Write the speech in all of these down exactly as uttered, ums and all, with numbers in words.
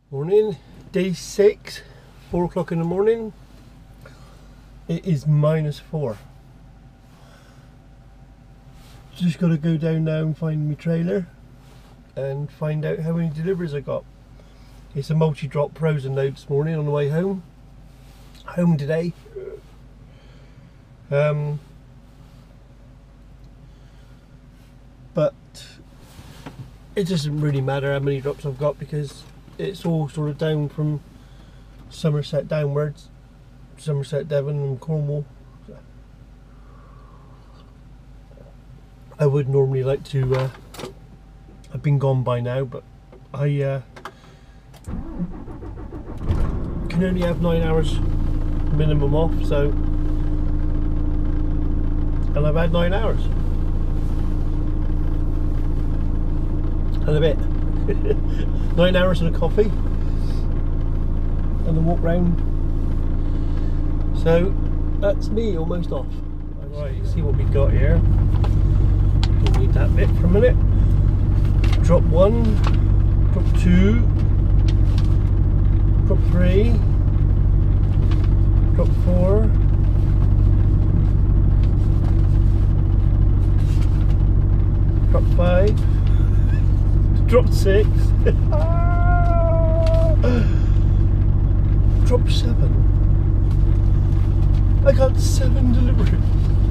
Morning, day six, four o'clock in the morning. It is minus four. Just got to go down now and find my trailer and find out how many deliveries I got. It's a multi-drop pros and load this morning on the way home. Home today. Um, but it doesn't really matter how many drops I've got because it's all sort of down from Somerset downwards, Somerset, Devon and Cornwall. I would normally like to uh, have been gone by now, but I uh, can only have nine hours minimum off, so, and I've had nine hours and a bit. Nine hours and a coffee and a walk round, so that's me almost off. Right, see what we got here. We'll need that bit for a minute. Drop one, drop two, drop three, drop four, drop five, drop six, drop seven. I got seven deliveries.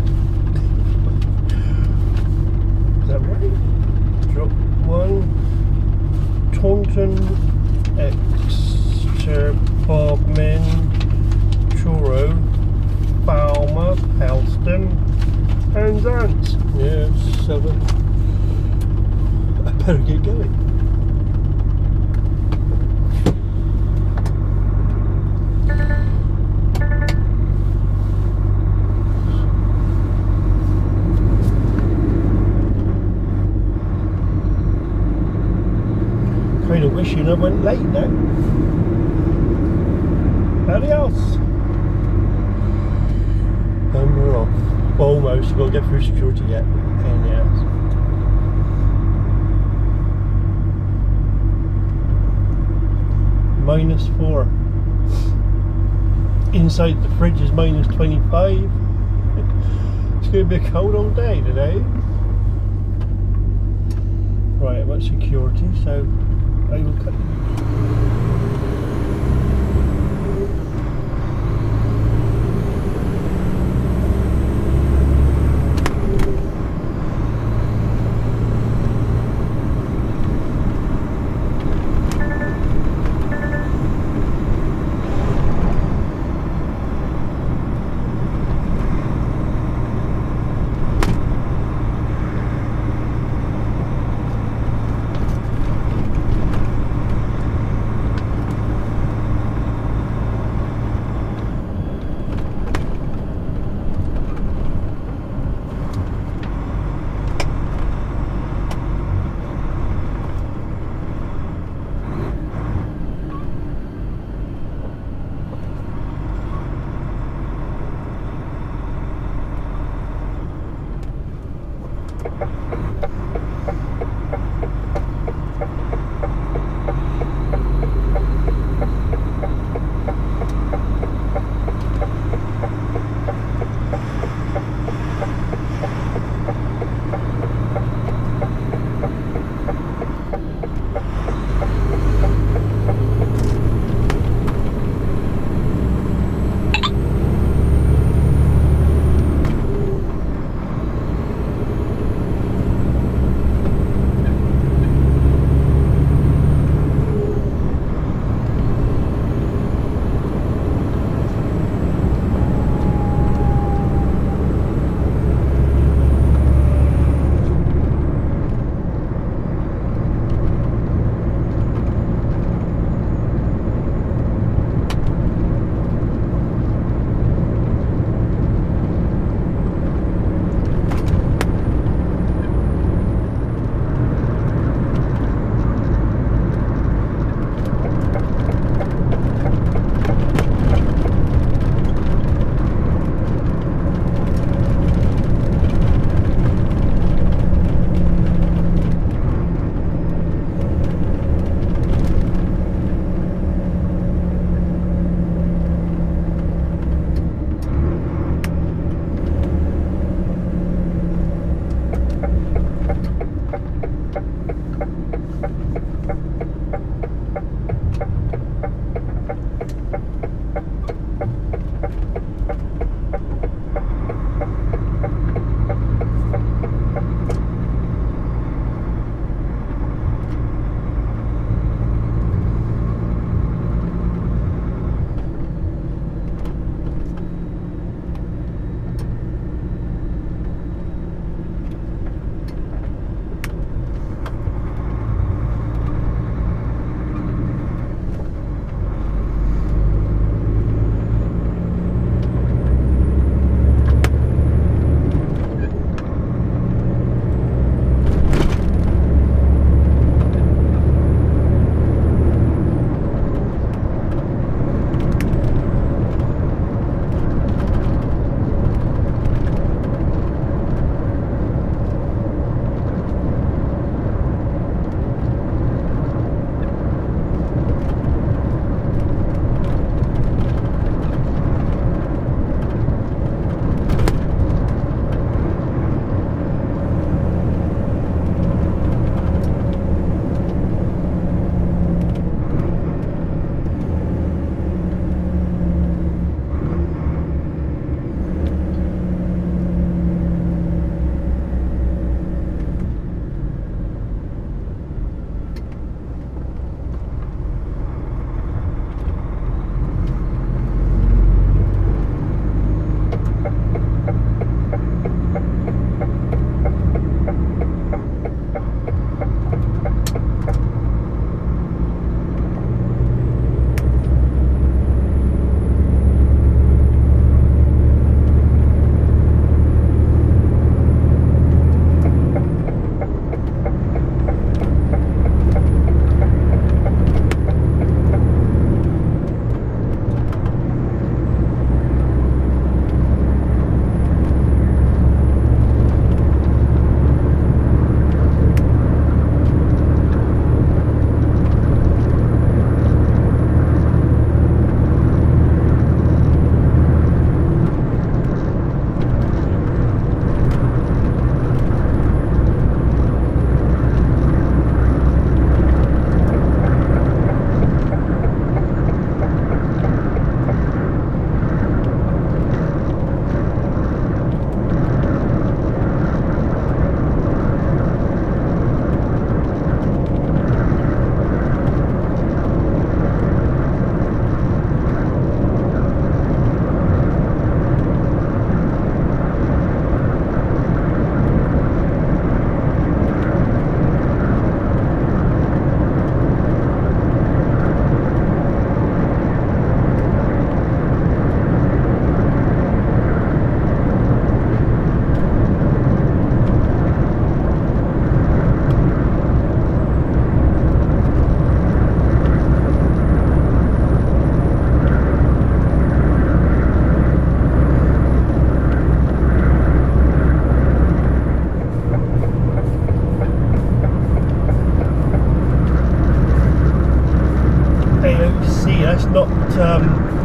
Is that right? Drop one, Taunton, Exeter, Bodmin, Truro, Falmer, Helston, and Zant. Yeah, seven. I better get going. Kind of wishing I went late now. Adios. And we're off. Almost. We've got to get through security yet. And yes. Minus four. Inside the fridge is minus twenty-five. It's going to be a cold old day today. Right, I'm at security, so I will cut.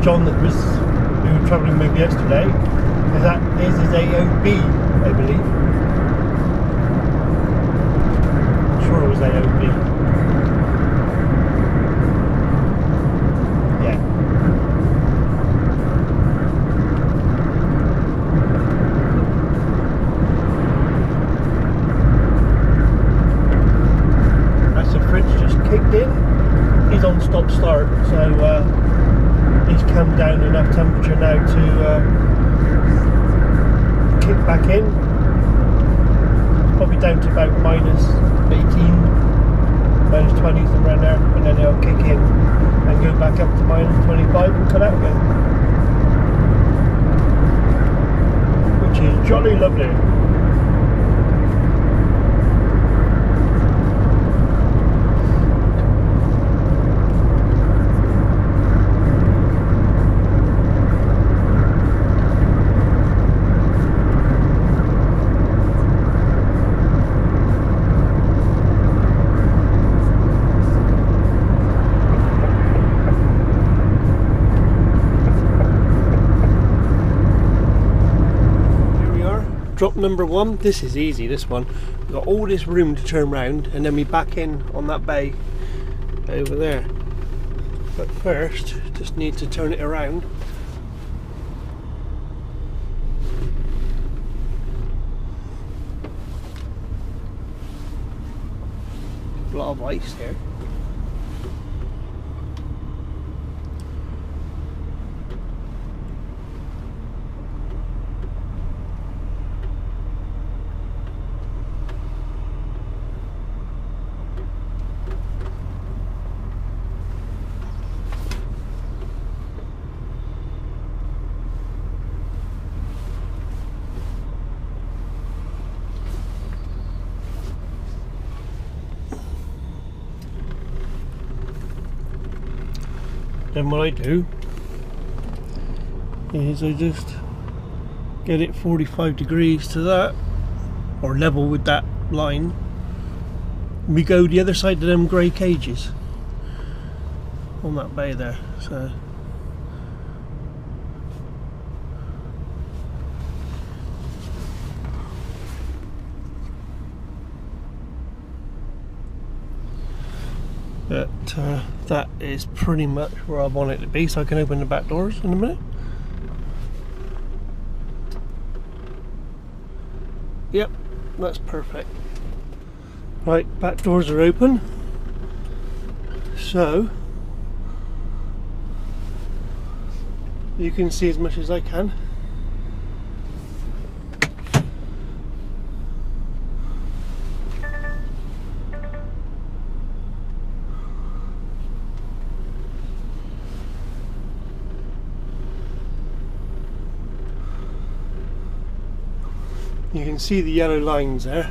John that was we were travelling with yesterday, is that is his A O B, I believe. I'm sure it was A O B. Yeah. That's the fridge just kicked in. He's on stop start, so uh, he's come down enough temperature now to uh, kick back in. Probably down to about minus eighteen, minus twenty, somewhere around there, and then he'll kick in and go back up to minus twenty-five and cut out again, which is jolly lovely. Drop number one. This is easy, this one. We've got all this room to turn round and then we back in on that bay over there. But first, just need to turn it around. A lot of ice here. Then what I do is I just get it forty-five degrees to that, or level with that line. We go the other side of them grey cages on that bay there. So but uh, that is pretty much where I want it to be, so I can open the back doors in a minute. Yep, that's perfect. Right, back doors are open, so you can see as much as I can. You can see the yellow lines there.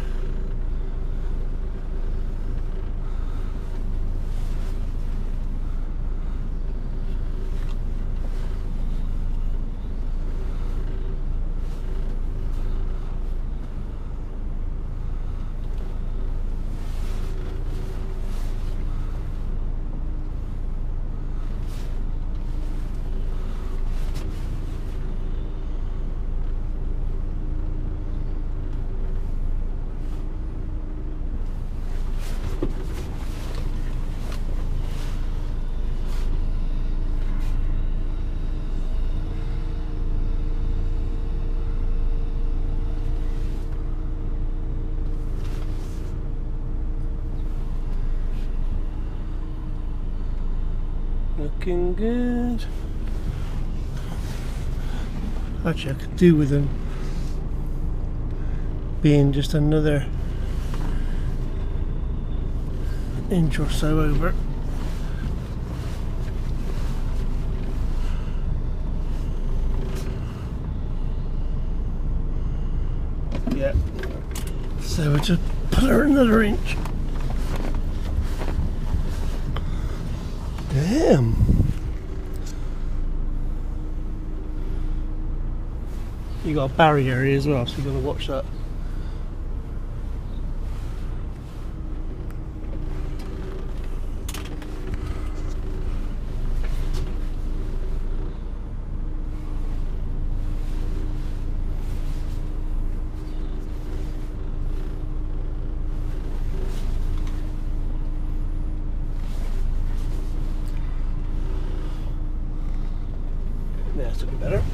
Looking good. Actually, I could do with them being just another inch or so over. Yeah. So we'll just put her another inch. Damn. You got a barrier area as well, so you got to watch that. That's looking better.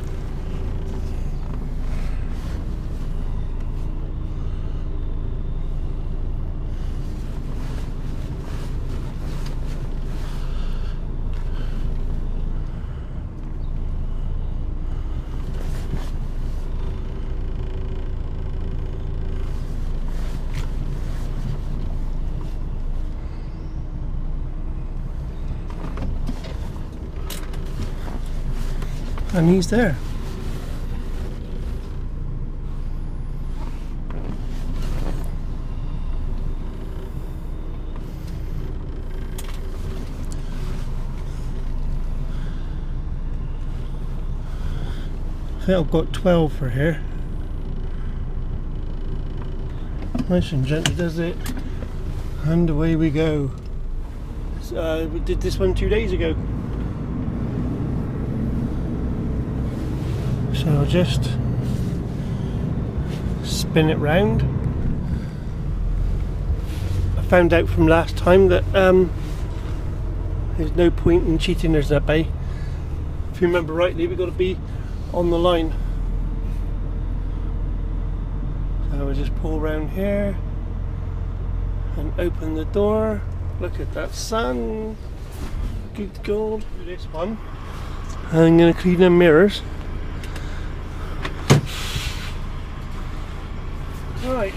And he's there. I think I've got twelve for here. Nice and gently does it. And away we go. So, uh, we did this one two days ago. So I'll just spin it round. I found out from last time that um, there's no point in cheating there's that bay. If you remember rightly, we've got to be on the line. So we'll just pull around here and open the door. Look at that sun. Good gold. Do this one. I'm going to clean the mirrors. Right.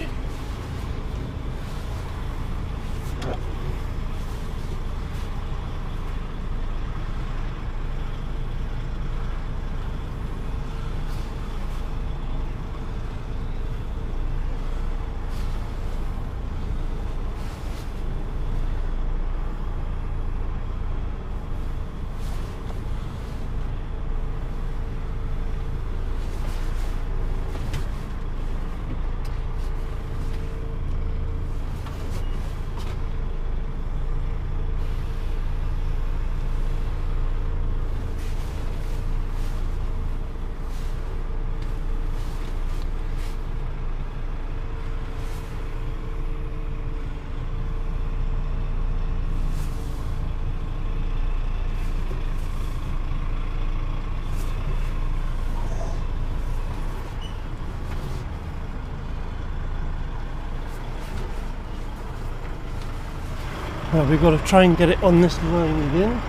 Well, we've got to try and get it on this line again.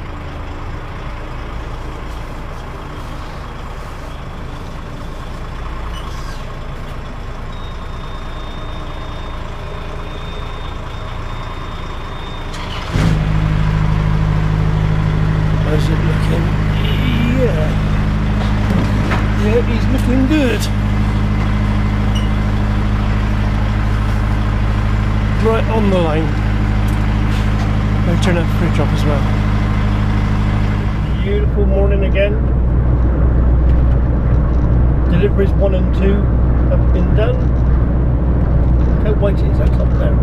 How's it looking? Yeah. Yeah, he's looking good. Right on the line. I'll turn that fridge off as well. Beautiful morning again. Deliveries one and two have been done. Look how white it is that up there.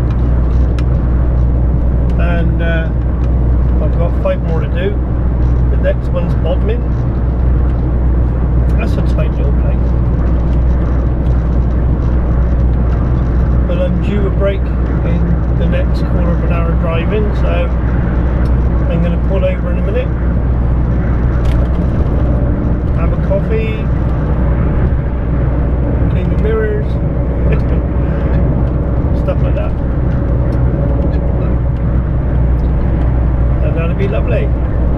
And uh, I've got five more to do. The next one's Bodmin. That's a tight little place. But I'm due a break in the next quarter of an hour driving, so I'm going to pull over in a minute, have a coffee, clean the mirrors, stuff like that, and that'll be lovely.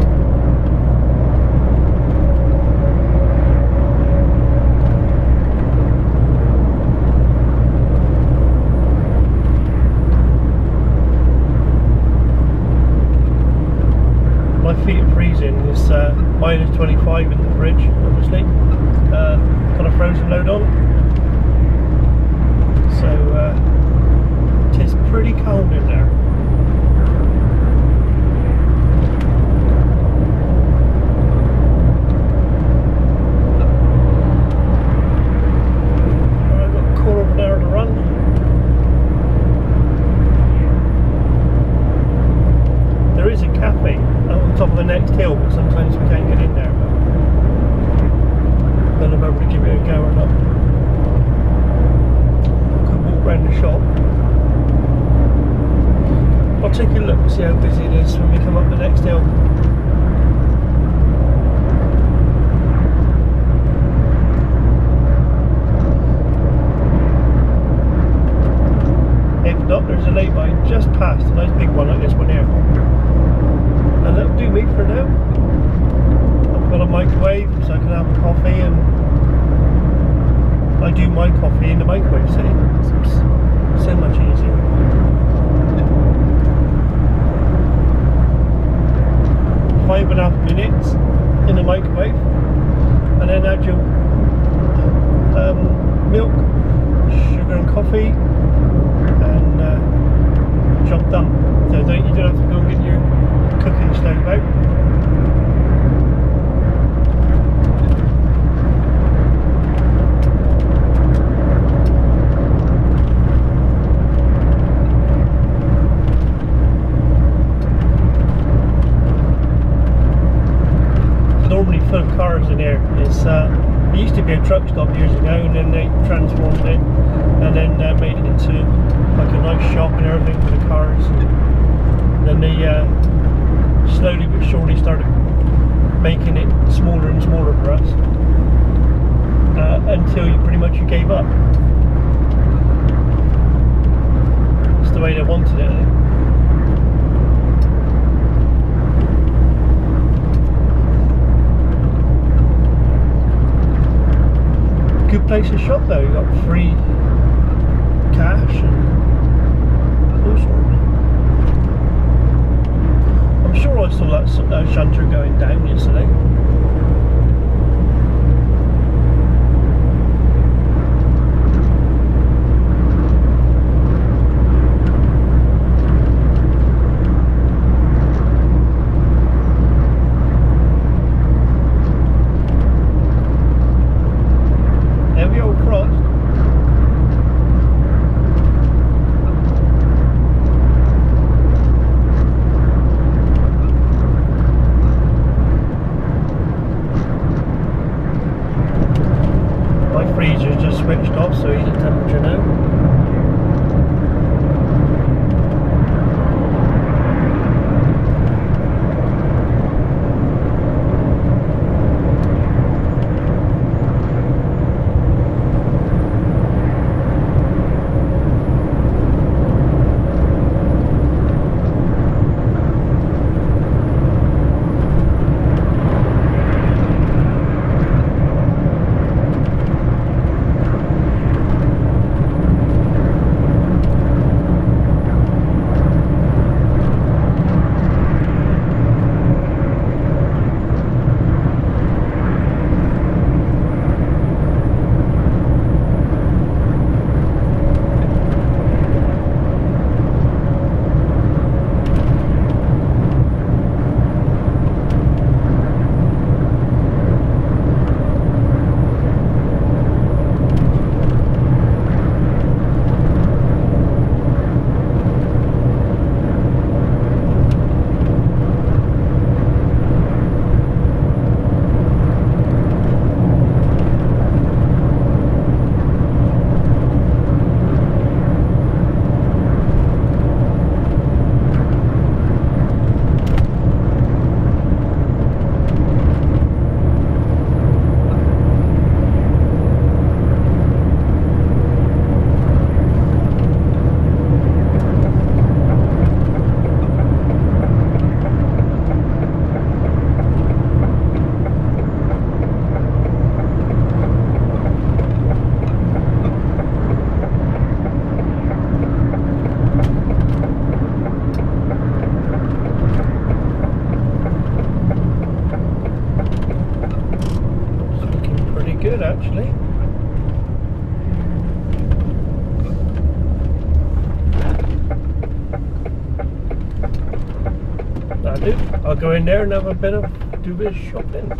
My feet are freezing. It's uh, minus twenty-five in the fridge, obviously. Uh, got a frozen load on, so uh, it is pretty cold in there. I've got a quarter of an hour to run. There is a cafe on top of the next hill, but sometimes we can't get in there. But I don't know if I'm able to give it a go or not. Could walk round the shop. I'll take a look and see how busy it is when we come up the next hill. one like this one here. And that'll do me for now. I've got a microwave so I can have a coffee, and I do my coffee in the microwave, see? It's so much easier. Five and a half minutes in the microwave, and then add your um, milk, sugar and coffee, and uh, job done. So don't, you don't have to go and get your cooking stove out. Normally full of cars in there. It's uh, it used to be a truck stop years ago, and then they transformed it and then uh, made it into like a nice shop and everything for the cars. And then they uh, slowly but surely started making it smaller and smaller for us uh, until you pretty much you gave up. It's the way they wanted it, I think. Good place to shop though, you got free cash and all sorts. I'm sure I saw that uh, shunter going down yesterday. Switched off, so he's at temperature now. Good actually. That'll do. I'll go in there and have a bit of do a bit of shopping.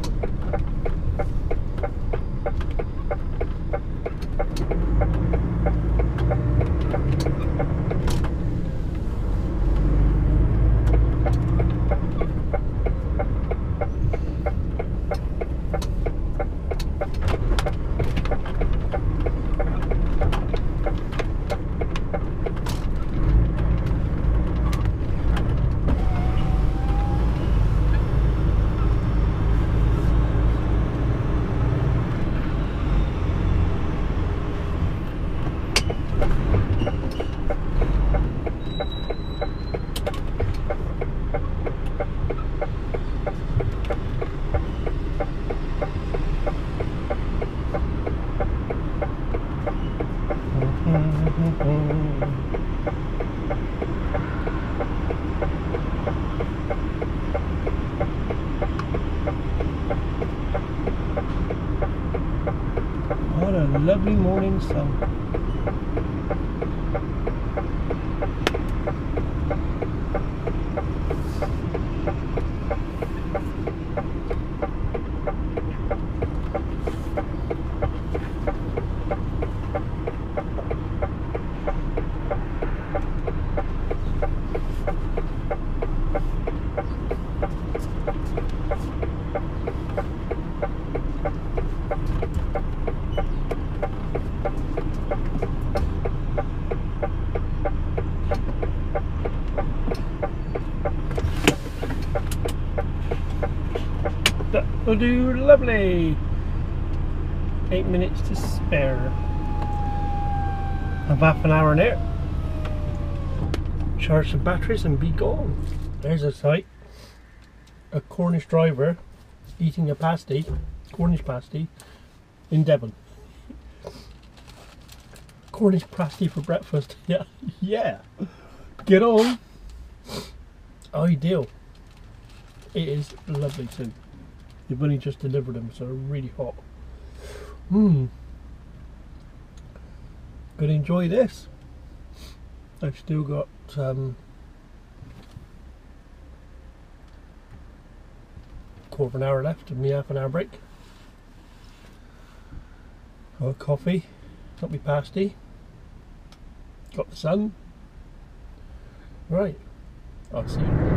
What a lovely morning sun. That'll do lovely. Eight minutes to spare. Have half an hour in it. Charge some batteries and be gone. There's a sight. A Cornish driver eating a pasty, Cornish pasty, in Devon. Cornish pasty for breakfast. Yeah, yeah. Get on. Ideal. It is lovely too. They've only just delivered them, so they're really hot. Mmm. Gonna enjoy this. I've still got um, quarter of an hour left of me half an hour break. Got a coffee, got me pasty, got the sun. Right, I'll see you.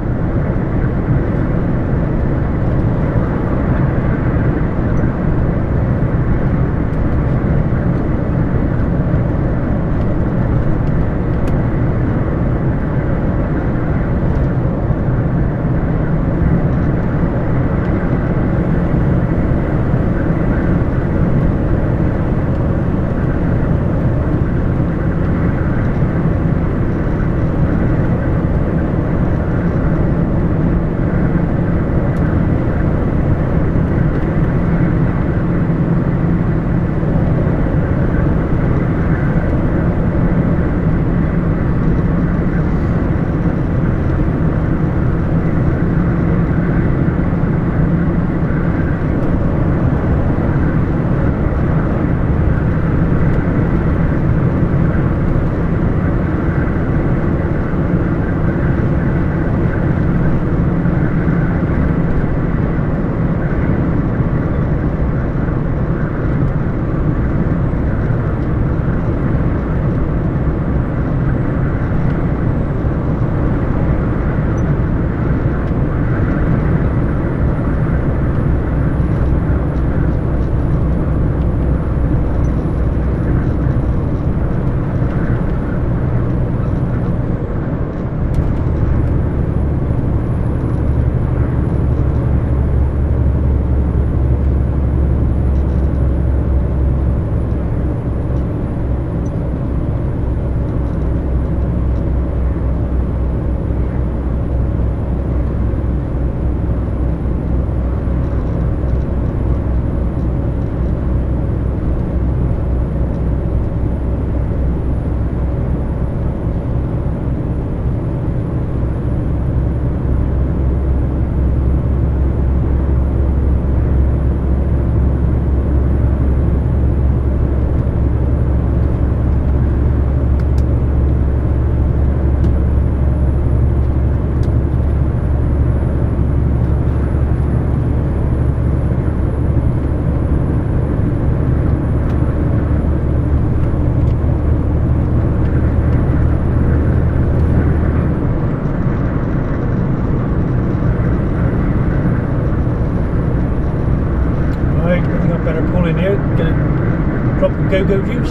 Go-go juice,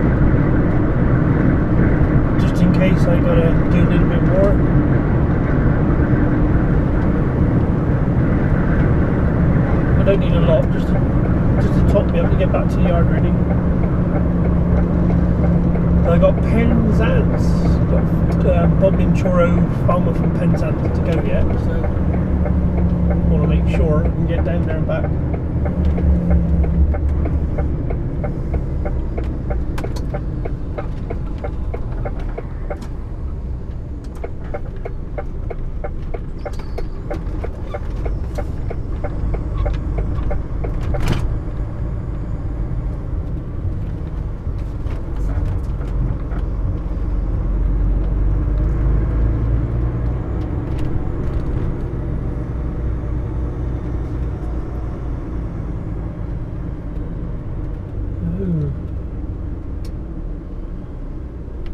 just in case I gotta do a little bit more. I don't need a lot, just to, just to top me up to get back to the yard really. And I got Penzance, got uh, Bodmin Churro Falmer from Penzance to go yet, so I want to make sure I can get down there and back.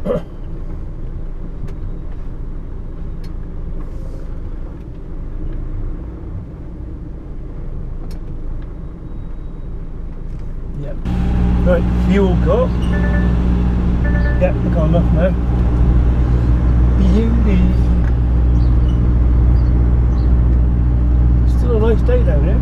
Yep. Right, fuel got. Yep, I've got enough now. Beauty. Still a nice day down here.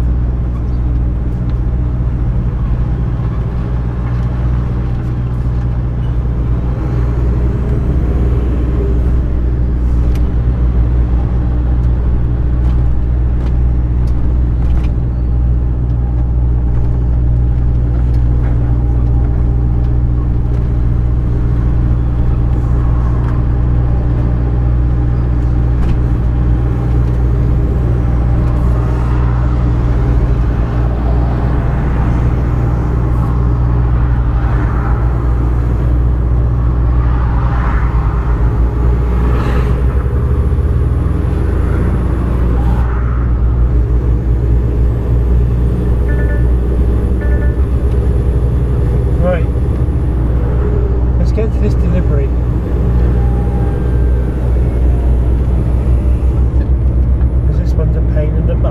Get to this delivery. Because this one's a pain in the butt.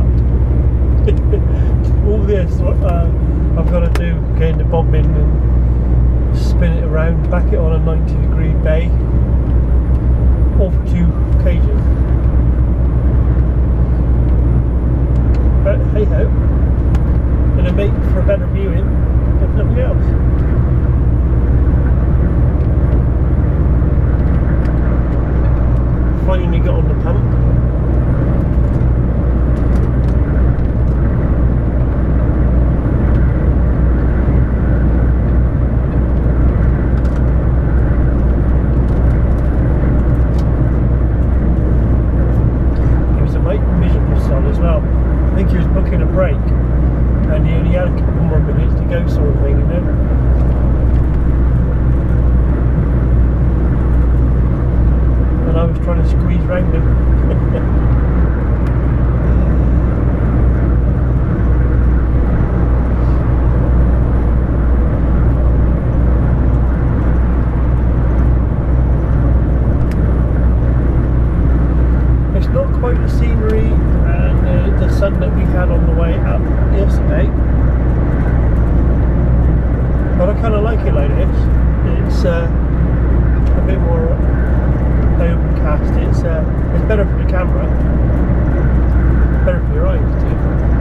All this uh, I've got to do, getting the bob in and spin it around, back it on a ninety degree bay, all for two cages. But hey ho, it'll make for a better viewing, if nothing else. Finally got on the pump. He was a miserable son as well. I think he was booking a break and he only had a couple more minutes to go, sort of thing, you know. I was trying to squeeze round him. It's not quite the scenery and uh, the sun that we had on the way up yesterday, but I kind of like it like this. It's uh, a bit more overcast. It's uh, it's better for the camera, better for your eyes too.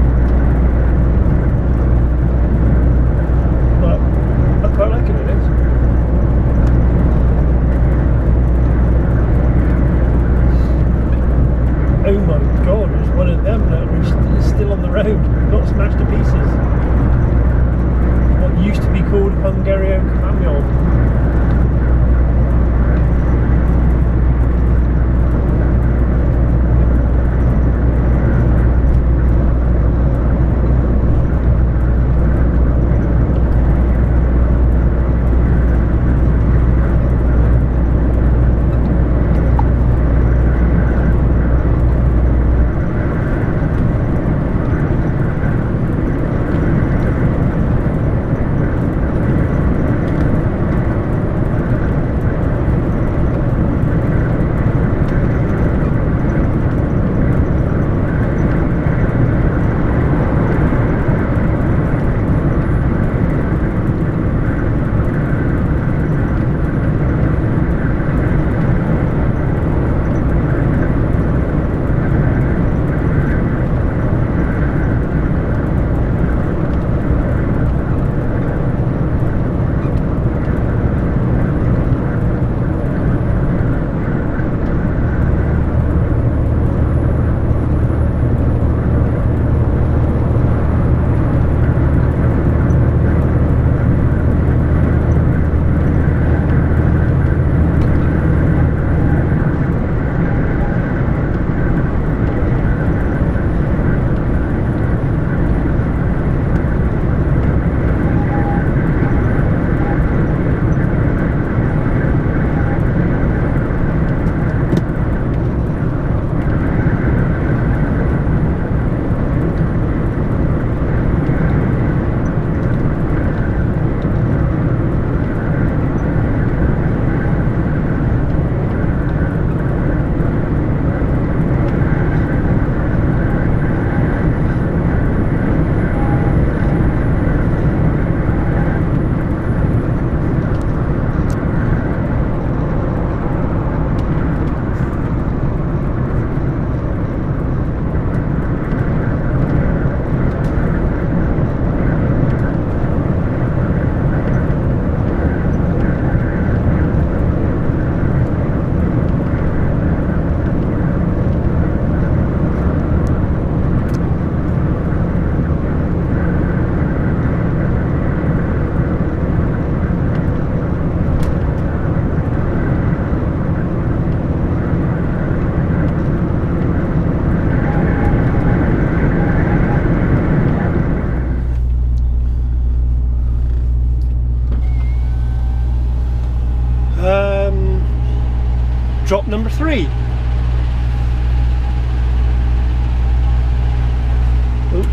But I quite like it like this. Oh my god, it's one of them that is still on the road, not smashed to pieces. What used to be called Hungarian Camion. drop number three. Oop.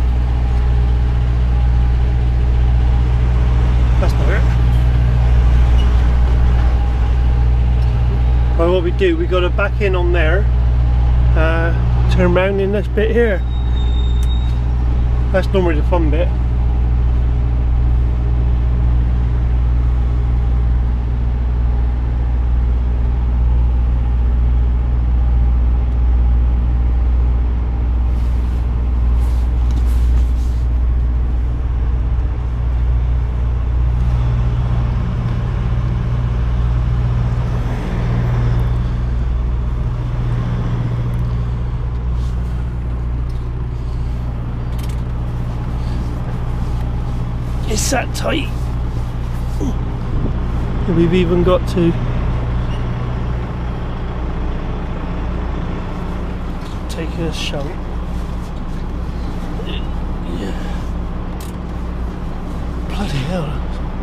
That's better. Well, what we do, we got to back in on there, uh, turn round in this bit here. That's normally the fun bit. It's that tight. We've even got to take a shunt. Yeah. Bloody hell.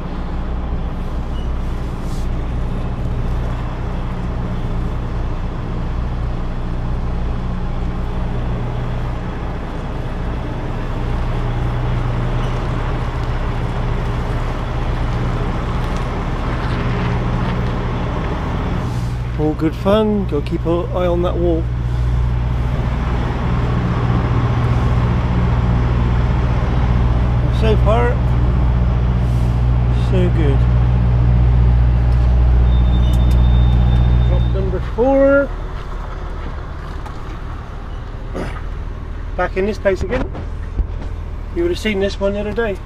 All good fun, gotta keep an eye on that wall. So far, so good. Drop number four. Back in this place again. You would have seen this one the other day.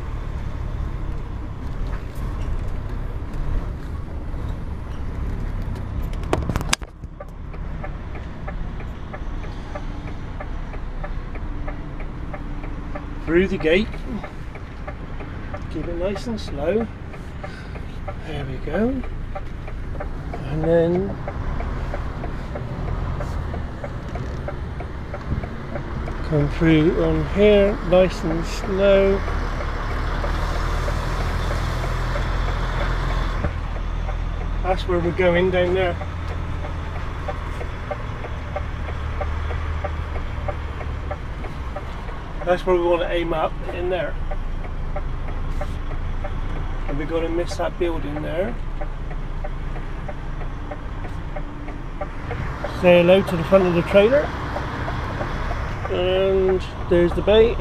Through the gate, keep it nice and slow, there we go, and then come through on here, nice and slow, that's where we're going down there. That's where we want to aim up, in there. And we're going to miss that building there. Say hello to the front of the trailer. And there's the bait.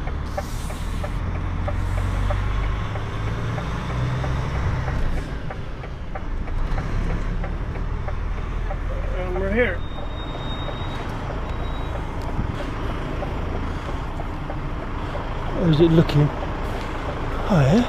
And we're here. Or is it looking higher?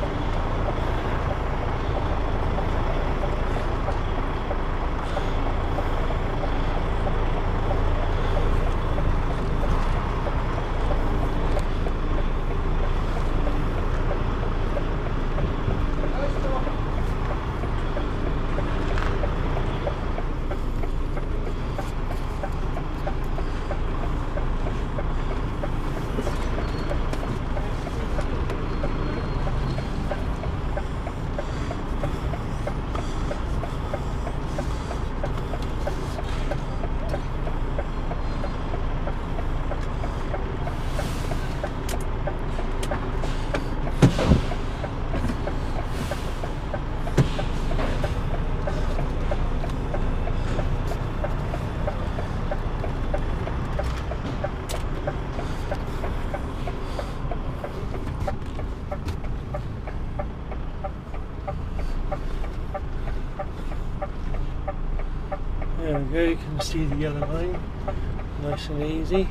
There we go, you can see the yellow line, nice and easy.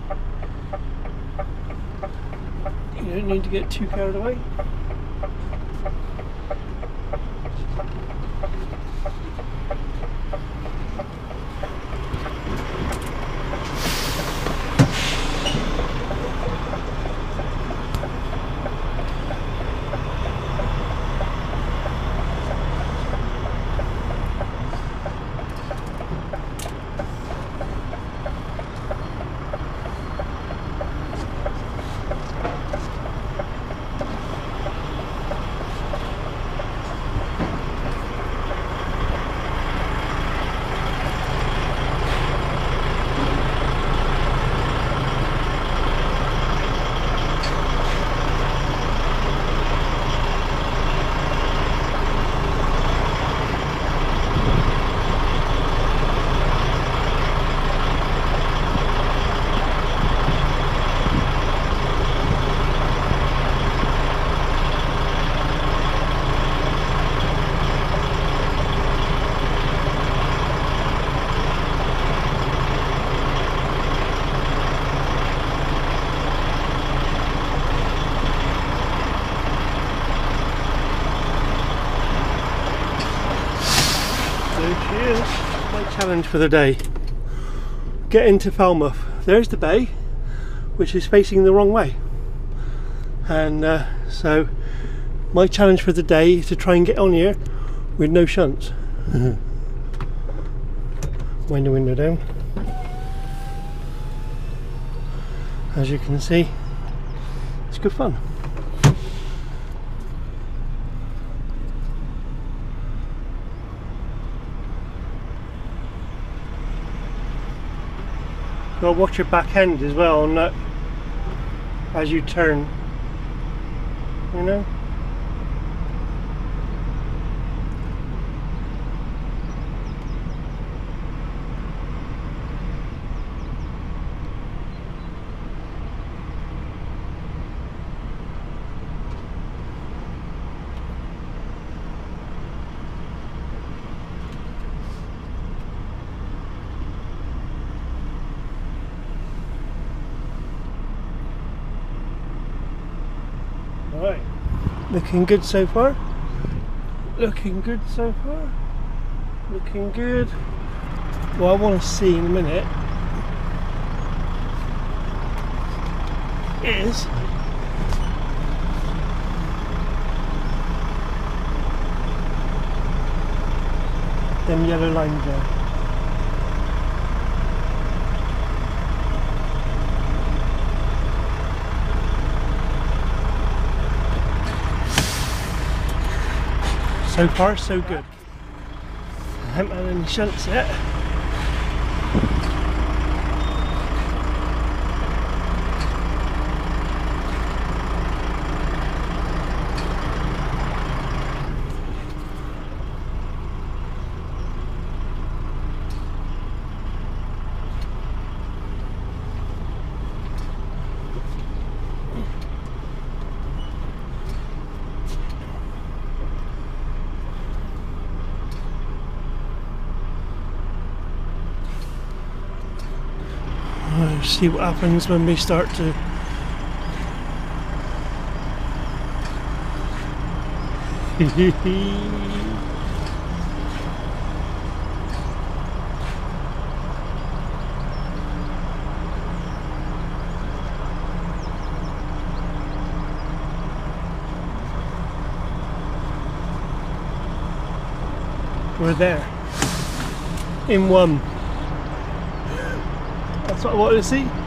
You don't need to get too carried away. There she is. My challenge for the day. Get into Falmouth. There's the bay, which is facing the wrong way. And uh, so my challenge for the day is to try and get on here with no shunts. Wind the window down. As you can see, it's good fun. Got to watch your back end as well on that as you turn, you know. Right, looking good so far. Looking good so far. Looking good. What I want to see in a minute is them yellow lines there. So far, so good. I haven't had any shunts yet. See what happens when we start to we're there in one. That's what I wanted to see.